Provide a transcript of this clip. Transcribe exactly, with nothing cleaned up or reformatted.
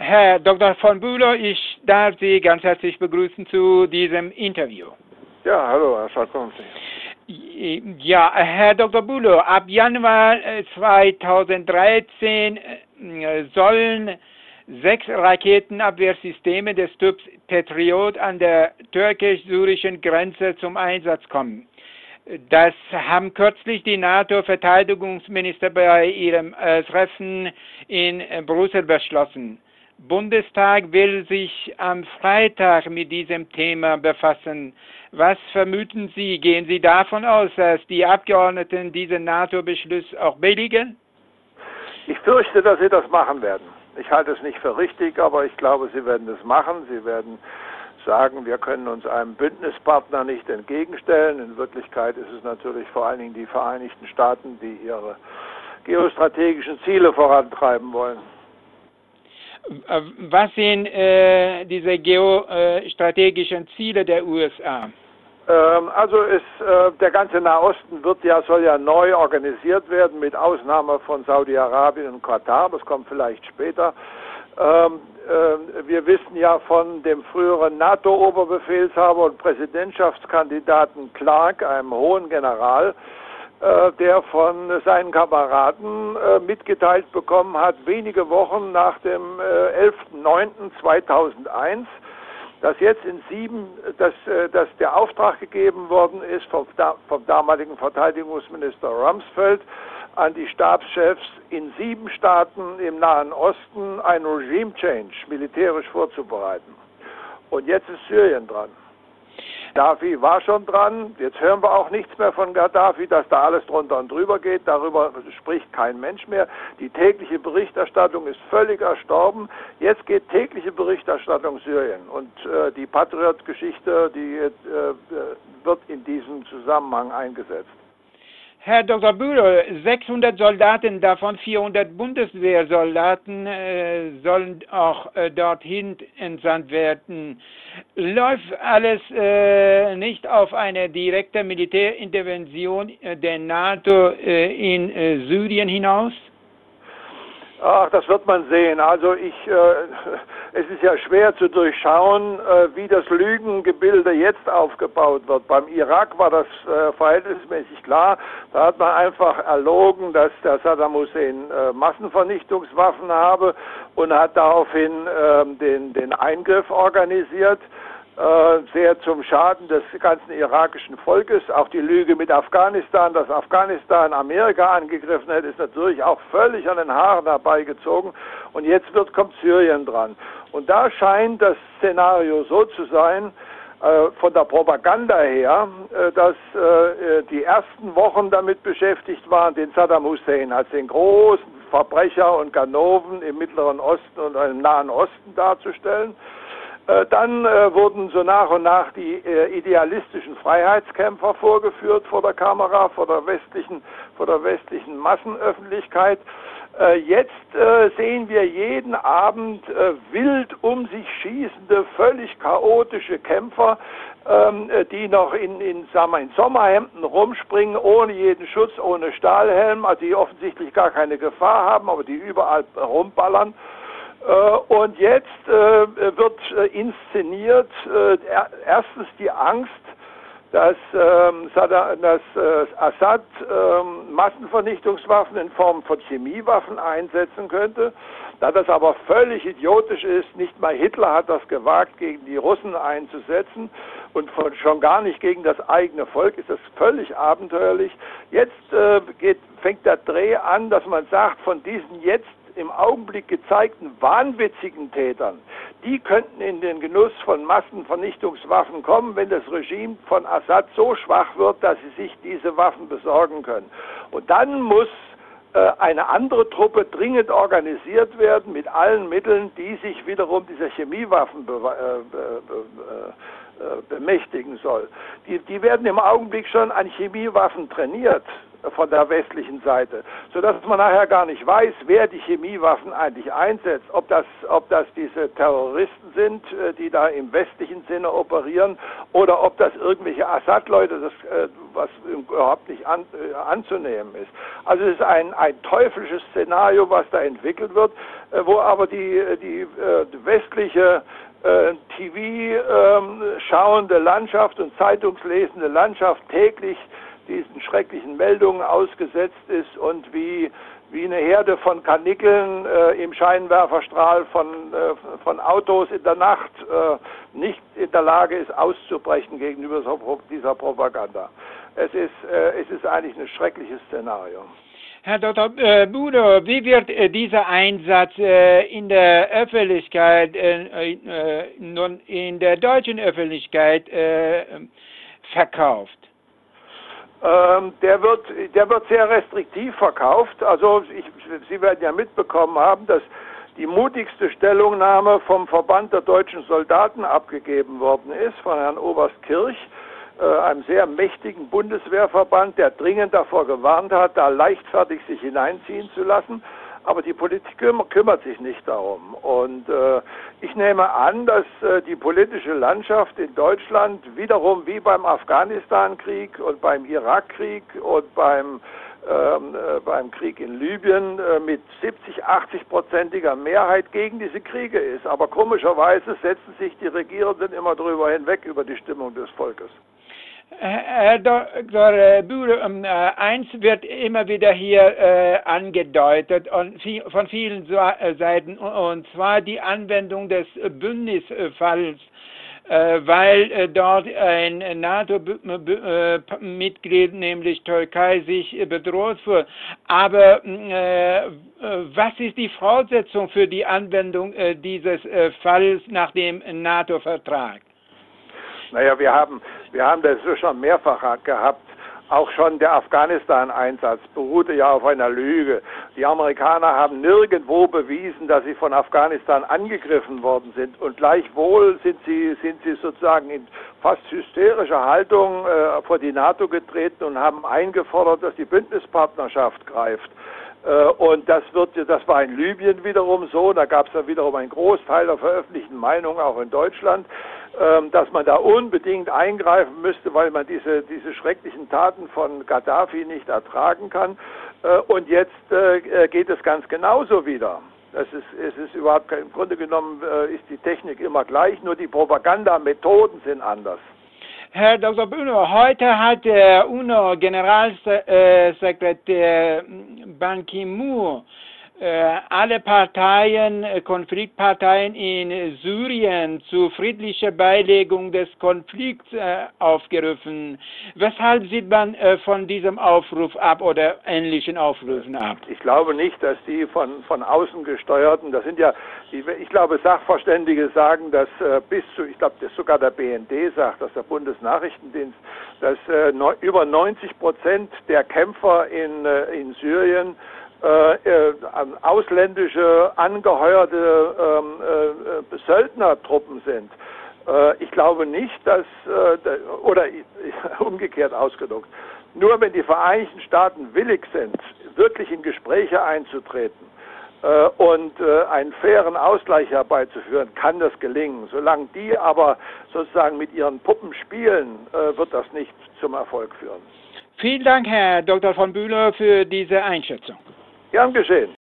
Herr Doktor von Bülow, ich darf Sie ganz herzlich begrüßen zu diesem Interview. Ja, hallo, Herr Schalk-Komsi. Ja, Herr Doktor Bülow, ab Januar zweitausenddreizehn sollen sechs Raketenabwehrsysteme des Typs Patriot an der türkisch-syrischen Grenze zum Einsatz kommen. Das haben kürzlich die NATO-Verteidigungsminister bei ihrem äh, Treffen in äh, Brüssel beschlossen. Bundestag will sich am Freitag mit diesem Thema befassen. Was vermuten Sie? Gehen Sie davon aus, dass die Abgeordneten diesen NATO-Beschluss auch billigen? Ich fürchte, dass sie das machen werden. Ich halte es nicht für richtig, aber ich glaube, sie werden es machen. Sie werden sagen, wir können uns einem Bündnispartner nicht entgegenstellen. In Wirklichkeit ist es natürlich vor allen Dingen die Vereinigten Staaten, die ihre geostrategischen Ziele vorantreiben wollen. Was sind äh, diese geostrategischen Ziele der U S A? Ähm, also ist, äh, der ganze Nahosten wird ja, soll ja neu organisiert werden, mit Ausnahme von Saudi-Arabien und Katar. Das kommt vielleicht später. Ähm, äh, wir wissen ja von dem früheren NATO-Oberbefehlshaber und Präsidentschaftskandidaten Clark, einem hohen General, äh, der von seinen Kameraden äh, mitgeteilt bekommen hat, wenige Wochen nach dem äh, elften neunten zweitausendeins, dass jetzt in sieben, dass, äh, dass der Auftrag gegeben worden ist vom, vom damaligen Verteidigungsminister Rumsfeld an die Stabschefs in sieben Staaten im Nahen Osten ein Regime Change militärisch vorzubereiten. Und jetzt ist Syrien dran. Gaddafi war schon dran, jetzt hören wir auch nichts mehr von Gaddafi, dass da alles drunter und drüber geht, darüber spricht kein Mensch mehr. Die tägliche Berichterstattung ist völlig erstorben, jetzt geht tägliche Berichterstattung Syrien und äh, die Patriot-Geschichte, die äh, wird in diesem Zusammenhang eingesetzt. Herr Doktor Bülow, sechshundert Soldaten, davon vierhundert Bundeswehrsoldaten, äh, sollen auch äh, dorthin entsandt werden. Läuft alles äh, nicht auf eine direkte Militärintervention äh, der NATO äh, in äh, Syrien hinaus? Ach, das wird man sehen. Also ich, äh, es ist ja schwer zu durchschauen, äh, wie das Lügengebilde jetzt aufgebaut wird. Beim Irak war das äh, verhältnismäßig klar. Da hat man einfach erlogen, dass der Saddam Hussein äh, Massenvernichtungswaffen habe und hat daraufhin äh, den, den Eingriff organisiert. Sehr zum Schaden des ganzen irakischen Volkes. Auch die Lüge mit Afghanistan, dass Afghanistan Amerika angegriffen hätte, ist natürlich auch völlig an den Haaren herbeigezogen. Und jetzt wird, kommt Syrien dran. Und da scheint das Szenario so zu sein, äh, von der Propaganda her, äh, dass äh, die ersten Wochen damit beschäftigt waren, den Saddam Hussein als den großen Verbrecher und Ganoven im Mittleren Osten und im Nahen Osten darzustellen. Dann äh, wurden so nach und nach die äh, idealistischen Freiheitskämpfer vorgeführt vor der Kamera, vor der westlichen, vor der westlichen Massenöffentlichkeit. Äh, jetzt äh, sehen wir jeden Abend äh, wild um sich schießende, völlig chaotische Kämpfer, ähm, die noch in, in, sagen wir, in Sommerhemden rumspringen, ohne jeden Schutz, ohne Stahlhelm, also die offensichtlich gar keine Gefahr haben, aber die überall rumballern. Und jetzt äh, wird äh, inszeniert äh, erstens die Angst, dass, ähm, Saddam, dass äh, Assad äh, Massenvernichtungswaffen in Form von Chemiewaffen einsetzen könnte. Da das aber völlig idiotisch ist, nicht mal Hitler hat das gewagt, gegen die Russen einzusetzen und von, schon gar nicht gegen das eigene Volk, ist das völlig abenteuerlich. Jetzt äh, geht, fängt der Dreh an, dass man sagt, von diesen jetzt im Augenblick gezeigten wahnwitzigen Tätern, die könnten in den Genuss von Massenvernichtungswaffen kommen, wenn das Regime von Assad so schwach wird, dass sie sich diese Waffen besorgen können. Und dann muss äh, eine andere Truppe dringend organisiert werden mit allen Mitteln, die sich wiederum dieser Chemiewaffen be äh, be be bemächtigen soll. Die, die werden im Augenblick schon an Chemiewaffen trainiert. von der westlichen Seite, sodass man nachher gar nicht weiß, wer die Chemiewaffen eigentlich einsetzt, ob das, ob das diese Terroristen sind, die da im westlichen Sinne operieren, oder ob das irgendwelche Assad-Leute, das, was überhaupt nicht an, anzunehmen ist. Also es ist ein, ein teuflisches Szenario, was da entwickelt wird, wo aber die, die, die westliche T V-schauende Landschaft und zeitungslesende Landschaft täglich diesen schrecklichen Meldungen ausgesetzt ist und wie, wie eine Herde von Karnickeln äh, im Scheinwerferstrahl von, äh, von Autos in der Nacht äh, nicht in der Lage ist, auszubrechen gegenüber so, dieser Propaganda. Es ist, äh, es ist eigentlich ein schreckliches Szenario. Herr Doktor Budo, wie wird äh, dieser Einsatz äh, in der Öffentlichkeit, äh, äh, in der deutschen Öffentlichkeit äh, verkauft? Ähm, der wird, der wird sehr restriktiv verkauft. Also ich, Sie werden ja mitbekommen haben, dass die mutigste Stellungnahme vom Verband der deutschen Soldaten abgegeben worden ist, von Herrn Oberst Kirch, einem sehr mächtigen Bundeswehrverband, der dringend davor gewarnt hat, da leichtfertig sich hineinziehen zu lassen. Aber die Politik kümmert sich nicht darum. Und äh, ich nehme an, dass äh, die politische Landschaft in Deutschland wiederum wie beim Afghanistan-Krieg und beim Irak-Krieg und beim, ähm, äh, beim Krieg in Libyen äh, mit siebzig, achtzig-prozentiger Mehrheit gegen diese Kriege ist. Aber komischerweise setzen sich die Regierenden immer darüber hinweg, über die Stimmung des Volkes. Herr Doktor Budo, äh, eins wird immer wieder hier äh, angedeutet und viel, von vielen Seiten, und zwar die Anwendung des Bündnisfalls, äh, weil äh, dort ein NATO-Mitglied, nämlich Türkei, sich äh, bedroht fühlt. Aber äh, was ist die Voraussetzung für die Anwendung äh, dieses äh, Falls nach dem NATO-Vertrag? Naja, wir haben, wir haben das schon mehrfach gehabt. Auch schon der Afghanistan-Einsatz beruhte ja auf einer Lüge. Die Amerikaner haben nirgendwo bewiesen, dass sie von Afghanistan angegriffen worden sind. Und gleichwohl sind sie, sind sie sozusagen in fast hysterischer Haltung äh, vor die NATO getreten und haben eingefordert, dass die Bündnispartnerschaft greift. Äh, und das wird, das war in Libyen wiederum so. Da gab es ja wiederum einen Großteil der veröffentlichten Meinung, auch in Deutschland, dass man da unbedingt eingreifen müsste, weil man diese, diese schrecklichen Taten von Gaddafi nicht ertragen kann. Und jetzt geht es ganz genauso wieder. Es ist, es ist überhaupt, im Grunde genommen ist die Technik immer gleich, nur die Propagandamethoden sind anders. Herr Doktor Budo, heute hat der UNO-Generalsekretär Ban Ki-moon alle Parteien, Konfliktparteien in Syrien zu friedlicher Beilegung des Konflikts äh, aufgerufen. Weshalb sieht man äh, von diesem Aufruf ab oder ähnlichen Aufrufen ab? Ich glaube nicht, dass die von, von außen gesteuerten, das sind ja, die, ich glaube, Sachverständige sagen, dass äh, bis zu, ich glaube, dass sogar der B N D sagt, dass der Bundesnachrichtendienst, dass äh, no, über neunzig Prozent der Kämpfer in, äh, in Syrien Äh, äh, ausländische, angeheuerte ähm, äh, Söldnertruppen sind. Äh, ich glaube nicht, dass, äh, oder umgekehrt ausgedrückt, nur wenn die Vereinigten Staaten willig sind, wirklich in Gespräche einzutreten äh, und äh, einen fairen Ausgleich herbeizuführen, kann das gelingen. Solange die aber sozusagen mit ihren Puppen spielen, äh, wird das nicht zum Erfolg führen. Vielen Dank, Herr Doktor von Bülow, für diese Einschätzung. Gern geschehen.